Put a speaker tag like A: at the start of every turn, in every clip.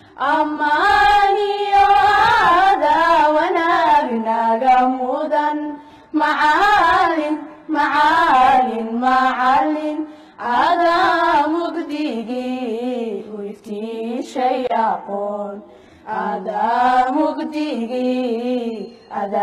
A: أماني هذا ونابنا جمودا معالٍ هذا مقديجي ويفتي شيء أقول هذا مقديجي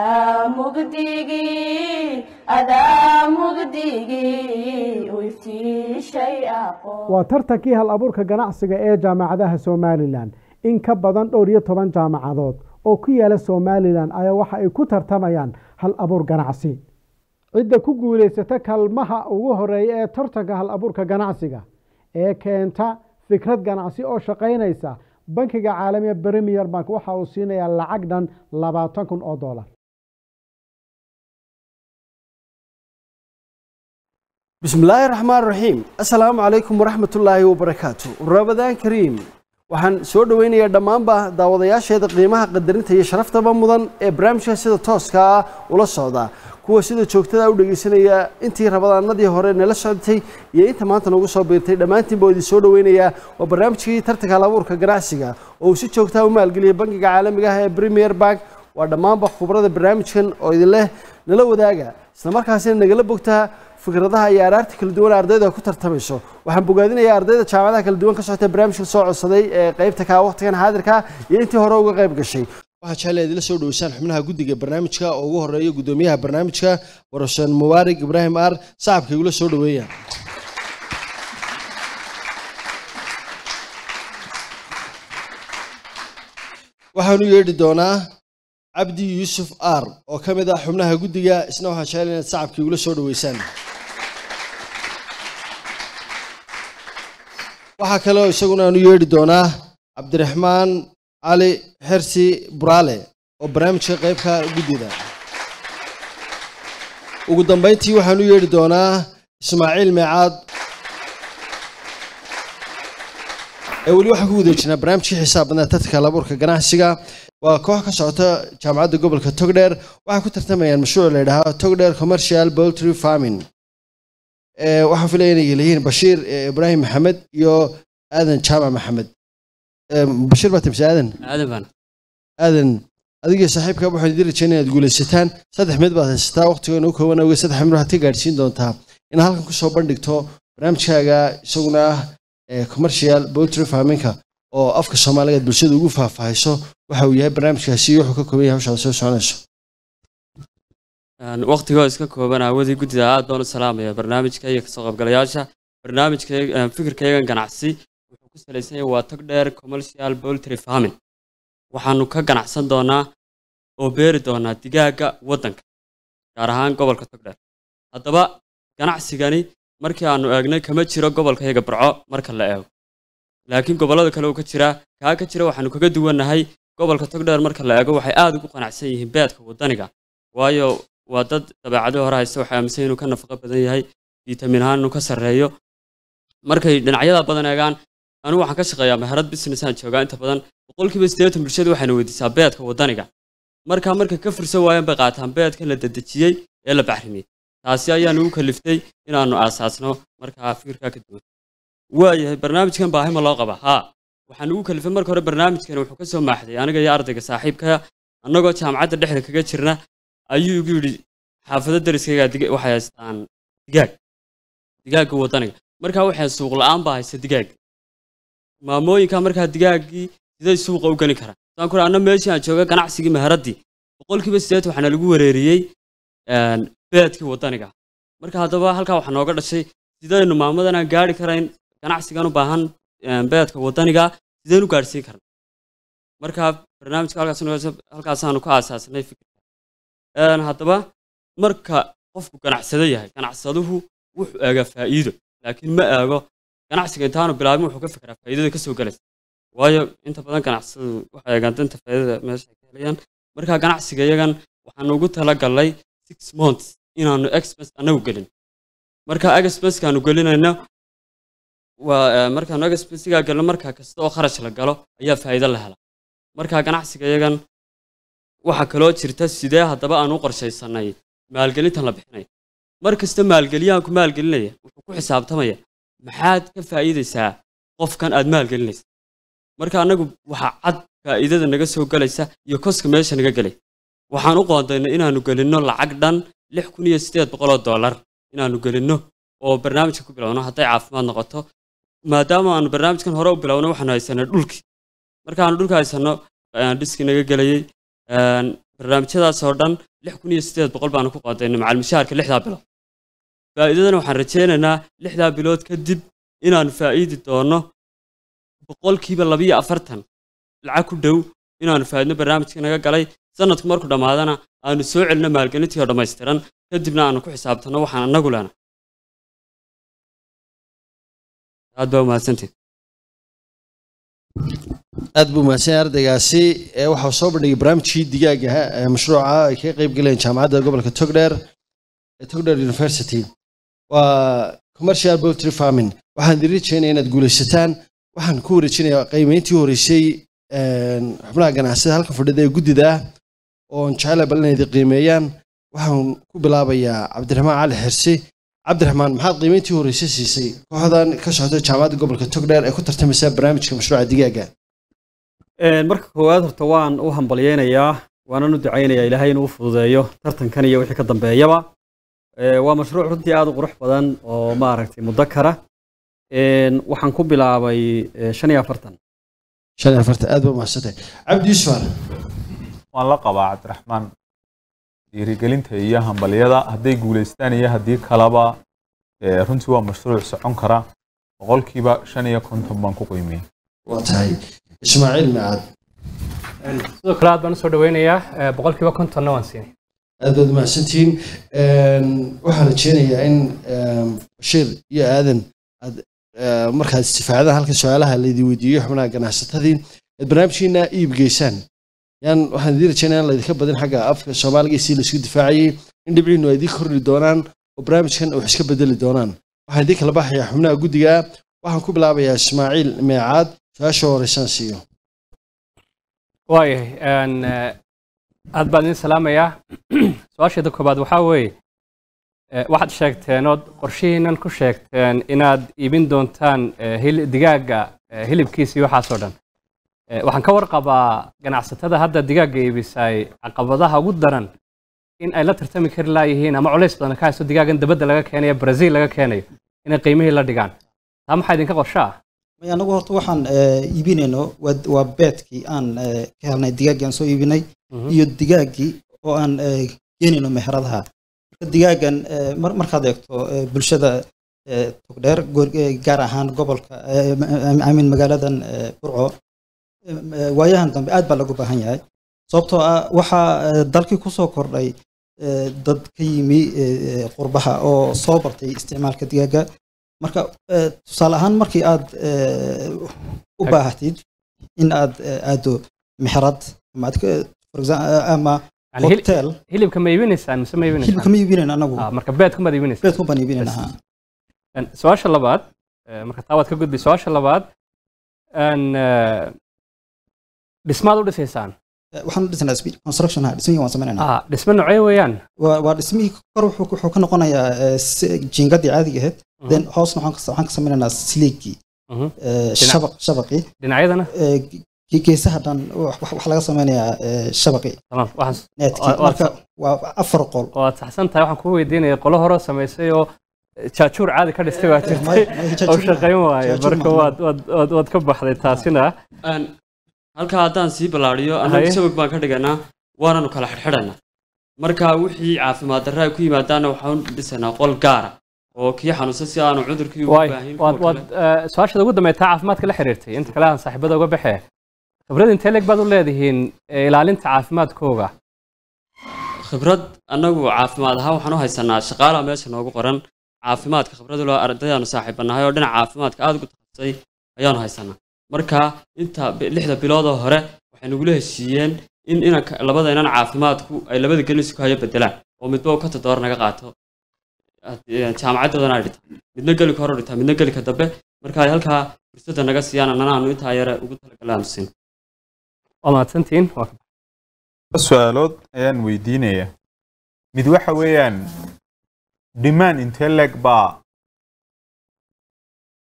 A: ويفتي شيء أقول.
B: وترتكي هالأبورك جناعسجة إيه جامعة سوماليلاند إن كبدان أورية طبعا جامعات أو كيالا سوماليلاند أي واحد كتر تمايان هالأبور جناعسي عدة كوجوليستا كلمها وهرية ترتكي هالأبورك جناعسجة إيه كأنت فكرة جناعسي أو شقينيسا بنك عالمي بريمير بنك وحوسينا يلا عقدا $20,000 $.
C: بسم الله الرحمن الرحيم السلام عليكم ورحمة الله وبركاته رمضان كريم waxaan soo dhaweynayaa dhamaanba daawadayaasheeda qiimaha qadarinta iyo sharafta mudan ee barnaamijka sida tooska ah ula socda kuwa sida joogtada u dhageysanaya intii rabadaanadii hore nala socotay iyo inta maanta nagu soo biirtay dhamaantiin baa idin soo dhaweynaya waa barnaamijkii tartanka halabuurka ganacsiga oo si joogta u maalgeliya bangiga caalamiga ah ee Premier Bank waa dhamaanba khibrada barnaamijkan oo idin leh nala wadaaga isla markaasina nagala bogtaa fikradaha iyo araarta kala duwan ardayda ku tartamayso waxaan bogaadinayaa ardayda jaamacadaha kala duwan ka socota barnaamijka soo codsaday ee qaybta ka waqtigan xaadirka iyo intii hore uga qayb gashay waxa jecel idin soo dhaweysaan xubnaha guddiga barnaamijka oo ugu horeeya gudoomiyaha barnaamijka Warsan Mubarak Ibrahim Ar saaxibka ula soo dhaweeya waxaanu yeedhi doonaa Abdi Yusuf Ar oo kamid ah xubnaha guddiga isna waxa jecel inaad saaxibka ula soo dhaweysaan waxa kale oo isaguna aanu yeedhi doonaa Cabdiraxmaan Ali Hersi Buraale oo barnaamijka qaybka guddida ugu dambeyntii waxaanu yeedhi doonaa Ismaaciil Meecad wali waxa ku wadeejinaa barnaamijka xisaabna tartanka halabuurka ganacsiga waa koox ka socota jaamacadda gobolka Togdheer waxa ku tartamayaan mashruuc la yiraahdo Togdheer Commercial Poultry Farming waxaan filayaa inay leeyihiin Bashiir Ibrahim Maxamed iyo Aadan Jaamac Maxamed Bashiir baa timsi Aadan adiga saaxiibka waxaan idin rajaynayaa inaad guulaysataan saddex mid baad haysataa waqtiga inuu kooban awgeed saddex mid waxaad ka gaarsiin doontaa in halkan ku soo bandhigto barnaamijkaaga isaguna commercial poultry farming oo afka Soomaaliyeed bulshada ugu faahfaahayso waxa uu yahay barnaamijkaasi wuxuu ka kooban yahay hawsha soo soconayso
D: waqtiga iska kooban awoodii guddida aad baan u salaamayaa barnaamijka iyo ka soo qaybgalayaasha barnaamijka fikirkayga ganacsi wuxuu ku salaysan yahay waa Togdheer Commercial Poultry Farming waxaanu ka ganacsan doonaa oo beeri doonaa digaaga wadanka gaar ahaan gobolka Togdheer haddaba ganacsigani markii aanu eegnay kama jiro gobolkayga Burco marka la eego laakiin gobolada kale uu ka jira waxaanu kaga duwanahay gobolka Togdheer marka la eego waxay aad ugu qanacsan yihiin beedka wadaniga waayo waa dad dabeecado hore haysta waxa aaminsan inuu ka nafaqo badan yahay vitamin ahaan inuu ka sareeyo markay dhinacyada badan eegaan anigu waxaan ka shaqeeyaa meherad business aan joogaa inta badan 80% bulshada waxayna weydiisaa beedka wadaniga marka ka furso waayeen bay qaataan beedka la dadajiyay ee la baxrimiyay taasi ayaan ugu kaliftay inaanu aasaasno marka fikirka ka duwan waayahay barnaamijkan baahima loo qaba waxaan ugu kalifay marka hore barnaamijkan wuxuu ka soo maaxday aniga iyo ardayga saaxiibka annagoo jaamacadda dhexda kaga jirna ayuu igu yiri xaafadda dariskayga waxay haystaan digaag wadaniga marka waxay suuq la'aan baa haysta digaag maamooyinka marka digaagii siday suuqa u gali karaan saan ku raana meeshii aan jooga ganacsiga meheradii 80% waxaana lagu wareeriyay beedkii wadaniga marka haddaba halka waxa nooga dhashay sidaynu maamadan gaari karayn ganacsigan u baahan beedka wadaniga sidaynu gaarsiin karnaa marka barnaamijka halkaas aanu ka aasaasnay fikirka haddaba marka qofku ganacsado yahay ganacsaduhu wuxuu eega faa'iido laakiin ma eego ganacsiga intaanu bilaabin wuxuu ka fikiraa faa'iidada ka soo galaysa waayo inta badan ganacsadu waxay eegaan danta faa'iidada meesha ka helayaan marka ganacsiga iyagan waxaan ugu talagalay 6 months inaanu expense anagu gelin marka expense kaanu gelinayna waa markaan expense-ga galno marka kasta oo kharash la galo ayaa faa'iido la helaa marka ganacsiga iyagan waxa kale oo jirta sidee haddaba aan u qorshaysanay maalgelintan la bixinay markasta maalgeliyaanku maalgelinaya wuxuu ku xisaabtamaya maxaad ka faa'iideysaa qofkan aad maalgelinaysa marka anagu waxa cad faa'iidada naga soo galaysa iyo koska meesha naga galay waxaan u qoondaynay inaanu gelinno lacag dhan $6,800 inaanu gelinno oo barnaamijka ku bilowno hadday caafimaad noqoto maadaama aanu barnaamijkan hore u bilowno waxaanu haysanay dhulkii markaanu dhulka haysano dhiski naga gelayay barnaamijyadaas oo dhan $6,800 baanu ku qoondaynay macal mushaharka 6 bilood faa'iidadana waxaan rajaynaynaa 6 bilood kadib inaanu faa'iidi doono 40% lacag ku dhow inaanu faa'iidno barnaamijka naga galay sanadku markuu dhamaadana aanu soo celino maalgelintii oo dhammaystiran kadibna aanu ku xisaabtano waxaan anagu lana aad baa mahadsantihiin
C: aad buu mahadsan ardaygaasi waxa soo bandhigay barnaamijkii digaaga mashruuca ay ka qayb galeen jaamacadda gobolka Togdheer University waa commercial poultry farming waxaan dirijeenay inaad guulaysataan waxaan ku wareejinayaa qiimeyntii horeysay xubnaha ganacsiga halka fadhida ee guddida oo jecel balnayd qiimeeyaan waxaan ku bilaabayaa Cabdiraxmaan Cali Xirsi Cabdiraxmaan maxaad qiimeyntii horeysay siisay kooxdan ka socda jaamacadda gobolka Togdheer ee ku tartamaysa barnaamijka mashruuca digaaga
E: marka koowaad horta waan u hambalyeeynaya waana u duceynayaa Ilaahay inuu fududeeyo tartankan iyo wixii ka dambeeyaba waa mashruuc runtii aad u qurux badan oo maaragtay mudakara waxaan ku bilaabay 45
C: aad baa mahadsantahay Cabdi Yusuf
F: waan la qabaa Cabdiraxmaan dhiirigelinta iyo hambalyada hadday guuleystaan iyo haddii kalaba runtii waa mashruuc socon kara 50% baan ku qiimeeyay
C: waa tahay Ismaaciil Maad
G: sidoo kale aad baan soo dhaweynayaa 50% waan siinay
C: aad baad mahadsantihiin waxaan rajeynayaa in Bashir iyo Aadan aad markaad istifaacada halka su'aalaha la idin weydiiyo xubnaha ganacsatadii barnaamijkiina iib geysaan yaan waxaan idin rajeynayaa in la idinka badin xagga afka Soomaaliga si la isku difaaciyay in dhibciinu ay idin kordhi doonaan oo barnaamijkan wax iska bedeli doonaan waxaan idin kala baxayaa xubnaha guddiga waxaan ku bilaabayaa Ismaaciil Meecaad su'aasha horeysan siiyo
G: aad baan idin salaamayaa su'aasheeda koobaad waxaa weeye waxaad sheegteen ood qorshihiinan ku sheegteen inaad iibin doontaan digaaga hilibkiisa iyo waxaasoo dhan waxaan ka warqabaa ganacsatada hadda digaaga iibisay caqabadaha ugu daran in ay la tartami kari laayihiin ama culays badan ka haysto digaagan dabadda laga keenayo Brazil laga keenayo inay qiimihii la dhigaan taa maxaa idinka qorshaa
H: anagu horta waxaan iibinayno waa beedkii aan ka helnay digaaggii aan soo iibinay iyo digaaggii oo aan geenayno meheradaha digaagan markaad eegto bulshada Togdheer gaar ahaan gobolka aamin magaaladan Burco waayahan dambe aad baa lagu baahan yahay sababtoo ah waxa dalkii ku soo kordhay dad ka yimi qurbaha oo soo bartay isticmaalka digaaga marka tusaale ahaan markii aad u baahatid in aad aado meherad ama hotel
G: hilibka ma iibinaysaan mise ma iibinaysaan
H: hilibka ma iibinayna anagu
G: marka beedku ma iibinaysaan
H: beedku baan iibinaynaa
G: su'aasha labaad marka taa waad ka gudbi su'aasha labaad dhismaad u dhisaysaan
H: waxaan u dhisanaa construction dhismihii waan sameynaynaa
G: dhismo noocee weeyaan
H: waa dhismihii kor wuxuu ka noqonayaa jiingadii caadiga ahayd then hoosna waxaan ka sameynaynaa siliigii shabaqii
G: dhinacyadana
H: geesaha dhan wax laga sameynayaa shabaqii marka waa 4 qol
G: waad saxsan tahay waxaan ku weydiinaya qolo hore samaysay oo jaajuur caadi ka dhistay waa jirtay oo shaqayn waaye marka waad ka baxday taasina
D: halka haddaan sii ballaariyo anagu sabab baan ka dhiganaa waananu kala xirxidhanaa marka wixii caafimaad darro ay ku yimaadaana waxaan dhisanaa qol gaara oo kii xanuunsan si aanu cudurkii ugu baahin
G: su'aashada ugu dambeeyay caafimaadka la xiriirtay inta kale aan saaxiibada uga baxee khibrad intee leeg baad u leedihiin ilaalinta caafimaadkooga
D: khibrad anagu caafimaad ahaan waxaan u haysanaa shaqaalaha meesha noogu qoran caafimaadka khibrad loo ardaydaanu saaxiibanahay oo dhinaca caafimaadka aad ugu takhasusay ayaanu haysanaa marka inta 6 bilood oo hore waxay nagu heshiiyeen in labada inan caafimaadku ay labada gelis ku hayo bedelaan oo midba uu ka tadoor naga qaato jaamacadoodana ay dhigto midna geli ka hor dhigta midna geli ka dambe marka ay halka fursada naga siiyaan annana inta yar ugu talagalaamsin
G: wamaadsantiin
F: su'aalood ayaan weydiinaya mid waxa weeyaan demand intee leg baa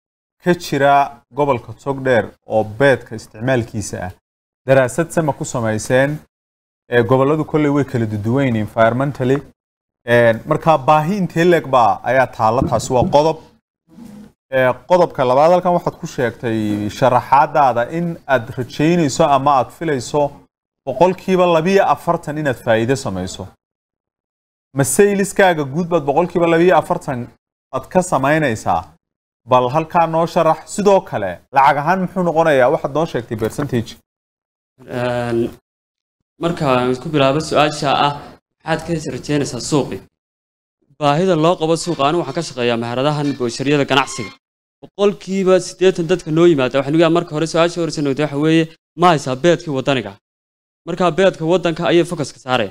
F: ka jira gobolka togdheer oo beedka isticmaalkiisa ah daraasad sama ku samayseen gobolladu kolley way kala duwan environmentally marka baahi intee leeg baa ayaa taalla taasi waa qodob qodobka labaad halkan waxaad ku sheegtay sharaxaadaada in aad rajaynayso ama aad filayso boqolkiiba 42 inaad faa'iido samayso masayliskaaga guud baad boqolkiiba 42 aad ka samaynaysaa bal halkaa noo sharax sidoo kale lacag ahaan muxuu noqonayaa waxaad noo sheegtay percentage
D: marka aan isku bilaabo su'aasha ah maxaad ka rajaynaysaa suuqi baahida loo qabo suuqa anigu waxaan ka shaqeeyaa maharadahan booshariyada ganacsiga boqolkiiba 80 dadka noo yimaada waxaan ugu marka hore su'aasha horeysan waxa weeye ma haysaa beedkii wadaniga marka beedka wadanka ayay focus ka saareen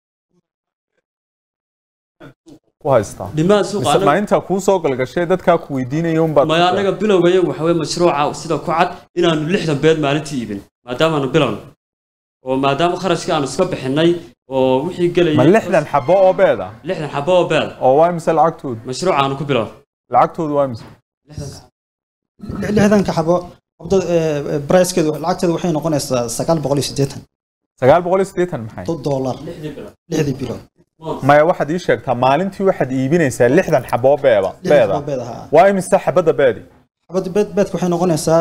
F: ku haystaa
D: dhimaan suuqa
F: ma inta ku soo galgashay dadka ku weydiinaya un baad
D: ma anaga bilowgay waxa weeye mashruuca sida ku cad inaanu 60 beed maalintii iibin maadaama aanu bilowno oo maadaama kharashka aanu iska bixinay oo wixii galay
F: ma 60 xabo oo beeda
D: 60 xabo oo beed
F: oo waa imse lacagtood
D: mashruuca aanu ku bilow
F: lacagtoodu waa imse
H: 60 ka xabo qabdo pricekeedu lacagteedu waxay noqonaysaa 980
F: 980 maxay
H: $6 60 bilo
F: maya waxaad ii sheegtaa maalintii waxaad iibinaysaa 60 xabo beeda waa imse xabada beedi
H: xabada beedka waxay noqonaysaa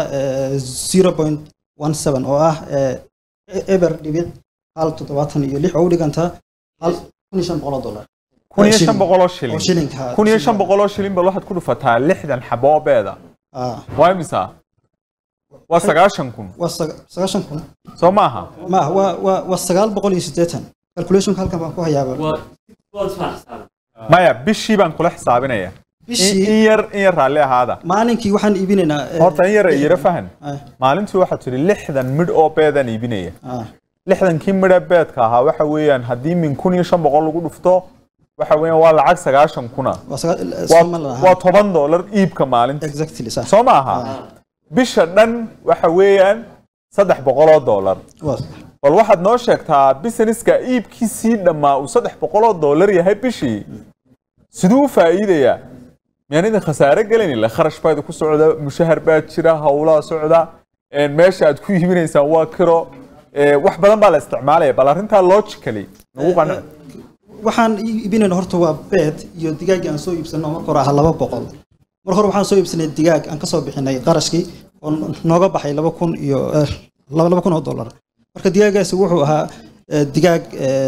H: 0.17 oo ah eber dhibic hal 76 oo u dhiganta $1,500
F: $1,500 shilin bal waxaad ku dhufataa 60 xabo beeda waa imisa waa 9,000
H: waa 9,000
F: soo maaha
H: waa 980 calculation halkan baan ku hayaaba
F: maya bishii baan kula xisaabinaya in yar raalli ahaada
H: maalinkii waxaan iibinaynaa
F: horta in yar fahan maalintii waxaad tiri 60 midh oo beedan iibinaya 60kii midh beedka ahaa waxa weeyaan haddii min 1,500 lagu dhufto waxa weeyaan waa lacag 9,000 waa $10 iibka maalintii
H: exactly
F: soo maaha bisha dhan waxa weeyaan $300 bal waxaad noo sheegtaa businesska iibkiisii dhammaa uu $300 yahay bishii siduu faa'iidaya miyaan idin khasaare gelin la kharash baad ku socda mushahar baad jira hawlaha socda meesha aad ku iibinaysaan waa kiro wax badan baa la isticmaalaya bal arrintaa logically nagu qanac
H: waxaan iibinayna horta waa beed iyo digaag aan soo iibsano marka hore ah 200 mar hore waxaan soo iibsanay digaag aan ka soo bixinay qarashkii oo nooga baxay $2,000 iyo $2,000 marka digaagaasi wuxuu ahaa digaag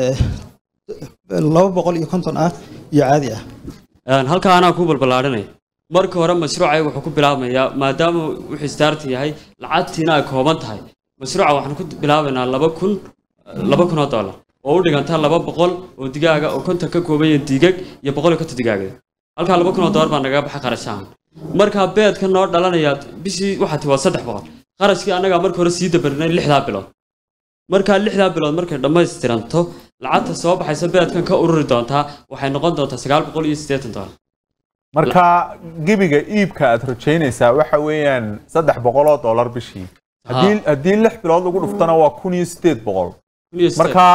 H: 250 ah iyo caadi ah
D: halka anaa ku balbalaarinay marka hore mashruuca wuxuu ku bilaabmayaa maadaama wuxuu start yahay lacagtiina ay kooban tahay mashruuca waxaan ku bilaabaynaa $2,000 oo u dhiganta 200 oo digaaga oo konton ka kooban yahay digag iyo 100 digaaga halka $2,000 baa naga baxay qarashaan marka beedka noo dhalanaya bishii waxa tii waa 300 qarashkii anaga marka hore sii dabarnay 6 bilood marka 6 bilood markay dhammaystiranto lacagta soo baxaysa beedkan ka ururi doontaa waxay noqon doontaa $980
F: marka gibiga iibka aad rajaynaysaa waxa weeyaan $300 bishii haddii 6 bilood lagu dhuftana waa $1,800 marka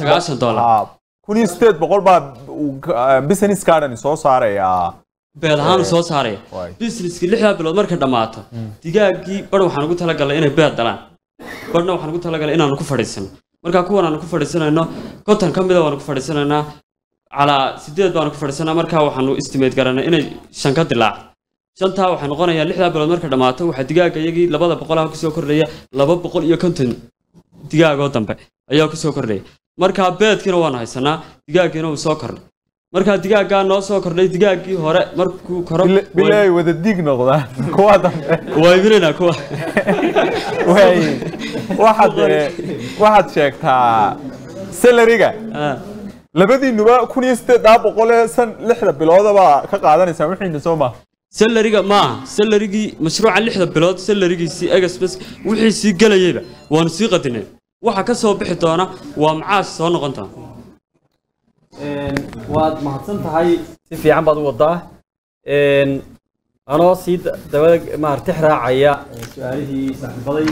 F: $1,800 baa business garden soo saaraya
D: beed ahaan soo saaraya businesski 6 bilood marka dhamaato digaagii bar waxaan ugu talagalay inay beed dhalaan barna waxaan ugu talagalay inaanu ku fadhiisano marka kuwan aan ku fadhiisanayno konton ka mid ah waan ku fadhiisanaynaa على 8 baan ku fadhiisanaa marka waxaanu estimate garanay inay 5 ka dilaac shanta waxay noqonayaa 6 bilood marka dhamaato waxa digaaga iyagii 200 ku soo kordhaya 250 digaagoo dambe ayaa ku soo kordhaya marka beedkina waan haysanaa digaagina uu soo kordhay marka digaaga noo soo kordhay digaagii hore markuu koro
F: bilay wada dig noqda kuwa dambe
D: way birina kuwa
F: waxaad sheegtaa salariga labadiinuba 1,800 san 6 biloodaba ka qaadanaysaa wixiina soo ma
D: salariga ma salarigi mashruuca 6 bilood salarigiisii egasbas wixii sii galayayba waan sii qadinay waxa ka soo bixi doona waa macaash soo noqon doona
E: waad mahadsan tahay si fiican baad u wadaa anoo sii dabada maartix raacaya su'aalihii saaxiibaday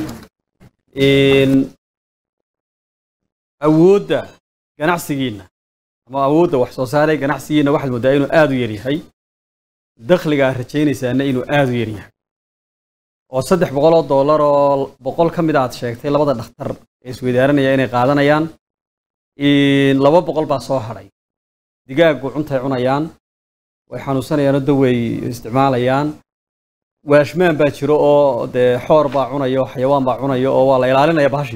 E: awoodda ganacsigiina ama awoodda wax soo saaray ganacsigiina waxaad moodaa inuu aad u yar yahay dakhliga aad rajaynaysaana inuu aad u yar yahay oo $300 oo 100 ka mid ah aad sheegtay labada dhakhtar ee isweydaaranaya inay qaadanayaan 200 baa soo haray digaagu cuntay cunayaan way xanuunsanayaan oo daway isticmaalayaan waashmaan baa jiro oo de xoor baa cunayo xayawaan baa cunayo oo waa la ilaalinaya bahashi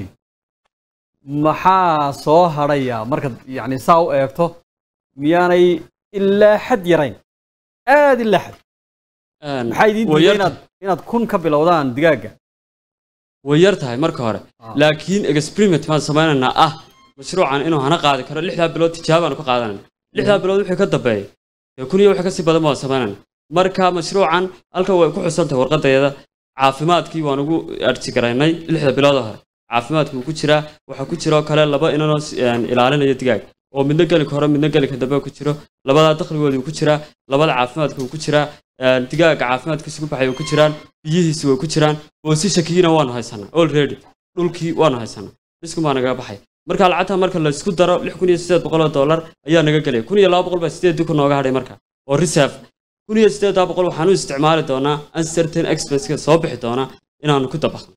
E: maxaa soo haraya marka yani saa u eegto miyaanay ilaa xad yarayn aad ilaa xad maxay idin diideen inaad kun ka bilowdaan digaaga
D: way yar tahay marka hore laakiin experiment baan samaynaynaa ah mashruucan inuu hana qaadi karo 6 bilood tijaabaan ku qaadanayna 6 bilood wixii ka dambeeyay kun iyo wixii ka sii badan baan samaynayna marka mashruucan halka way ku xusantahay warqadeeda caafimaadkii waan ugu artigaraynay 6 bilood hore caafimaadku ku jira waxa ku jira kale laba inanoo ilaalinayo digaag oo midna gali hore midna gali ka dambe ku jiro labada dakhligoodu ku jira labada caafimaadku ku jira digaaga caafimaadkiisu ku baxay ku jiraan biyihiisu way ku jiraan oo si shakiina waan haysanaa already dhulkii waan haysanaa isku ma naga baxay marka lacagta marka la isku daro $6,800 ayaa naga galay $1,200 baa 8 ku nooga hadhay marka oo reserve $1,800 waxaan u isticmaali doonaa uncertain expense soo bixi doona inaanu ku dabaqno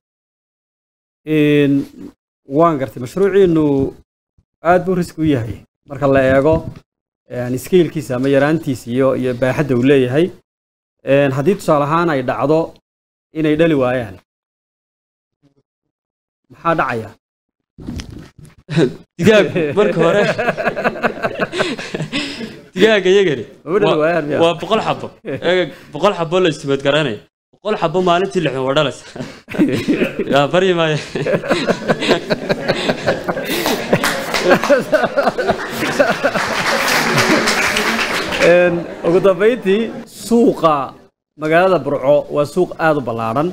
E: waan gartay mashruuciinu aad buu risk u yahay marka la eego scale-kiisa ama yaraantiisa iyo baaxadda uu leeyahay haddii tusaale ahaan ay dhacdo inay dhali waayaan maxaa dhacaya
D: digaag marka hore digaaga yagani waa 100 xabo 100 xabo la istimad garanay 100 xabo maalintii 6 waa dhalaysa yaa bari maayo
E: ugu dambeyntii suuqa magaalada Burco waa suuq aad u ballaaran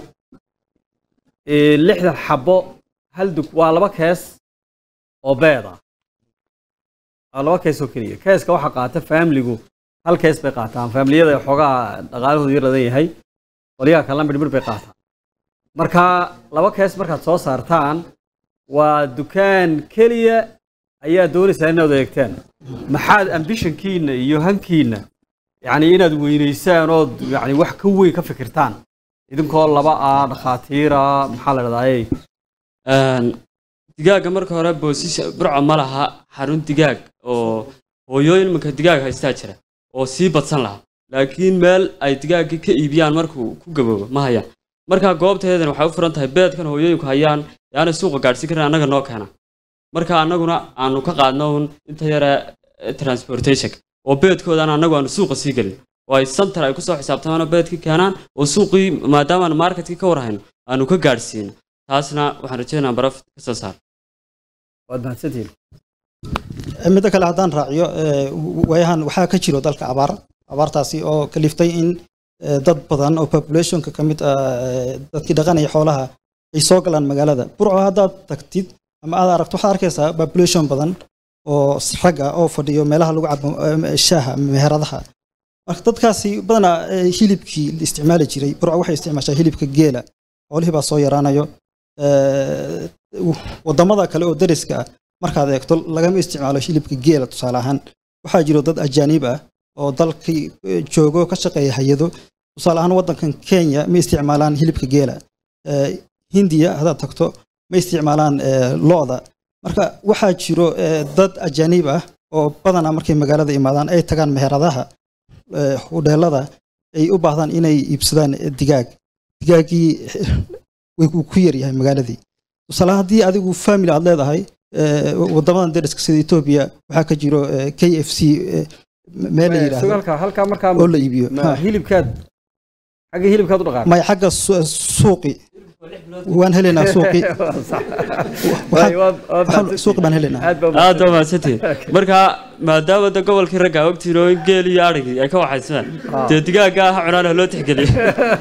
E: 6 xabo hal dug waa 2 kees oo beeda laba kees oo kaliya keeska waxa qaata family-gu hal kees bay qaataan family-yada xogaa dhaqaalahoodu yar ladan yahay waliya kala midmid bay qaataan marka 2 kees markaad soo saartaan waa dukaan kaliya ayaa doonaysaa inaad eegtaan maxaad ambitionkiina iyo hankiina yani inaad weynaysaan oo yani wax ka weyn ka fikirtaan idinkoo laba dhakhaatiira maxaa la dhahdaa
D: digaaga marka hore boosisha Burco ma laha xarun digaag oo hooyooyin marka digaag haystaa jira oo sii badsan laha laakiin meel ay digaaga ka iibiyaan markuu ku gaboobo ma hayaan marka goobteedan waxay u furan tahay beedkan hooyooyinku hayaan yaana suuqa gaarsiin karaan anaga noo keena marka anaguna aanu ka qaadno inta yara transportation oo beedkoodana anagu aanu suuqa sii galin oo ay center ay ku soo xisaabtamaan beedkii keenaan oo suuqii maadaama marketkii ka warhayno aanu ka gaarsiino taasna waxaan rajaynayaa baraf ka soo saar
E: waad mahadsantihiin
H: midda kale haddaan raaciyo waayahan waxaa ka jiro dalka abaartaasi oo kaliftay in dad badan oo populationka ka mid dadkii dhaqanaya xoolaha ay soo galaan magaalada Burco haddaad tagtid ama aad aragto waxaad arkaysaa population badan oo rag ah oo fadhiyo meelaha lagu cabo shaaha meheradaha marka dadkaasi badanaa hilibkii la isticmaali jiray Burco waxay isticmaashaa hilibka geela xoolihii baa soo yaraanayo wadamada kale oo dariska ah markaad eegto lagama isticmaalo hilibka geela tusaale ahaan waxaa jiro dad ajaanib ah oo dalkii joogo ka shaqeeya hay'ado tusaale ahaan wadankan Kenya ma isticmaalaan hilibka geela Hindiya haddaad tagto ma isticmaalaan looda marka waxaa jiro dad ajaanib ah oo badanaa markay magaalada imaadaan ay tagaan meheradaha hudheelada ay u baahdaan inay iibsadaan digaagii way ku yar yahay magaaladii tusaale haddii adigu family aad leedahay wadamadan dariska sida Ethiopia waxaa ka jiro KFC meel la yiraahdo
E: halka markaa
H: oo la iibiyo
E: hilibkaad u dhaqaaqay
H: may xagga suuqi waan helaynaa suuqi suuq baan helaynaa
D: aad waa mahadsantihiin marka maadaama da gobolkii ragga ogtiin oo geel iyo arigii ay ka waxaysan dee digaaga ha cunaan loo tixgeliyo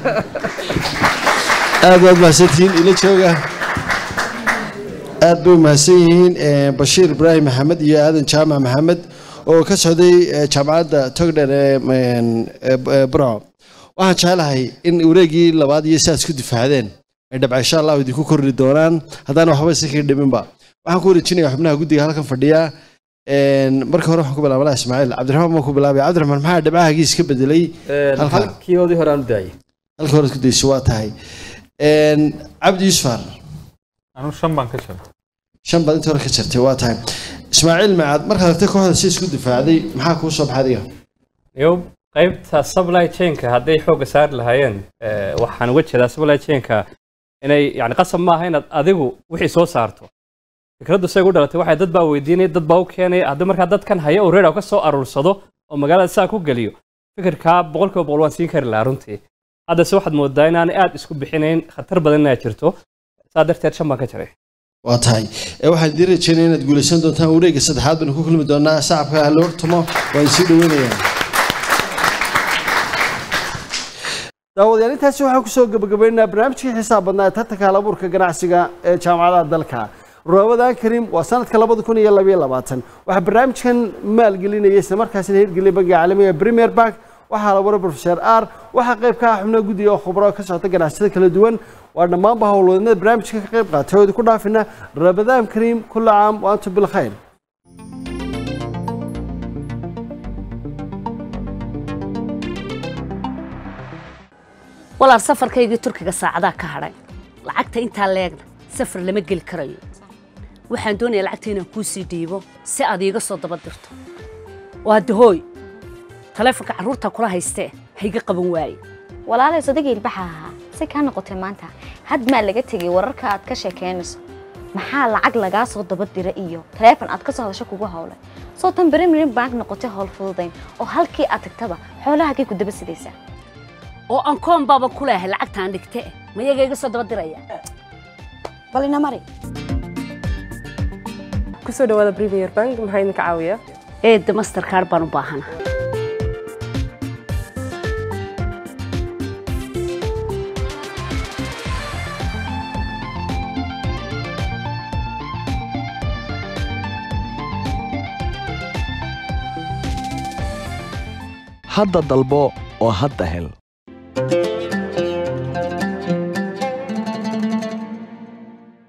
C: aad waad mahadsantihiin ila jooga aad bay mahadsan yihiin Bashiir Ibrahim Maxamed iyo Aadan Jaamac Maxamed oo ka socday jaamacadda Togdheer ee Burco waxaan jeclahay in wareegii labaad iyo saas ku difaacdeen ay dabca insha Allah idinku korri doonaan haddana waxba si ka dhiminba waxaan ku wareejinayaa xubnaha guddiga halkan fadhiya marka hore waxaan ku bilaabay Ismaaciil Cabdiraxmaan ma ku bilaabay Cabdiraxmaan maxaa dabcahagiis ka bedelay
E: halkii hore aan u daayay
C: halkii hore ku daysay waa tahay cabdi yuusufar
F: anu 5 baan ka jiray
C: 5 baad inta hore ka jirtay waa tahay ismaaciil macad markaad aragtay kooxda si isku difaacday maxaa kuu soo baxay adiga
G: yow qaybta supply chain-ka hadday xoogga saari lahaayeen waxaan uga jeedaa supply chain-ka inay yani qasab maaha inaad adigu wixii soo saarto fikraddu say u dhalatay waxay dad baa weydiinaya dad baa u keenaya haddii markaa dadkan haya uu reer ka soo aruursado oo magaalada saa ku geliyo fikirkaa 100% waan siin kari lahaa runtii haddase waxaad moodaa inaanay aad isku bixinayn khatar badan inaa jirto saa darteed 5 baan ka jiray
C: waa tahay waxaan idin rajeynayaa inaad guulaysan doontaan wareegga saddexaad baan ku kulmi doonaa shacabka ha loo tumo waan sii dhaweynayaa daawadayaal intaasi waxaan kusoo gabagabaynaynaa barnaamijkii xisaab badnaa ee tartanka halabuurka ganacsiga ee jaamacadaha dalka Ramadan Kareem waa sanadka 2022 waxaa barnaamijkan maalgelinaya isla markaasina hirgeliyay bangiga caalamiga Premier Bank waxaa la waray Professor R waxaa qayb ka ah xubno guddiga oo khubaro ka socota ganacsiga kala duwan waa dhammaan hawlwadeenada barnaamijka ka qayb qaatay oo ku dhaafina Ramadan Kareem kullu caam wa antum bil khayr
I: walaal safarkaygii Turkiga saacada ka haray lacagta inta leegna safar lama gali karayo waxaan doonayaa lacagta inaan ku sii dhiibo si aad iiga soo daba dirto waa dahooy taleefanka carruurta kula haystee hayga qaban waaye
J: walaalay sodagii ilbaxa ahaa si ka noqotay maanta had ma laga tagay wararka aad ka sheekeynayso maxaa lacag laga soo daba dira iyo taleefan aad ka soo hadasho kugu hawlay soo tan Premier Bank noqotay hawl fududayn oo halkii aad tagtaba xoolaha kay ku daba sidaysaa
I: oo aan koon baaba ku leeyahay lacagtaan dhigtay ma iyaga iga soo daba diraya
J: balina mari
K: kusoo dhawaada Premier Bank maxay idinka caawiyaa
I: Mastercard baan u baahanahay
L: hadda dalbo oo hadda hel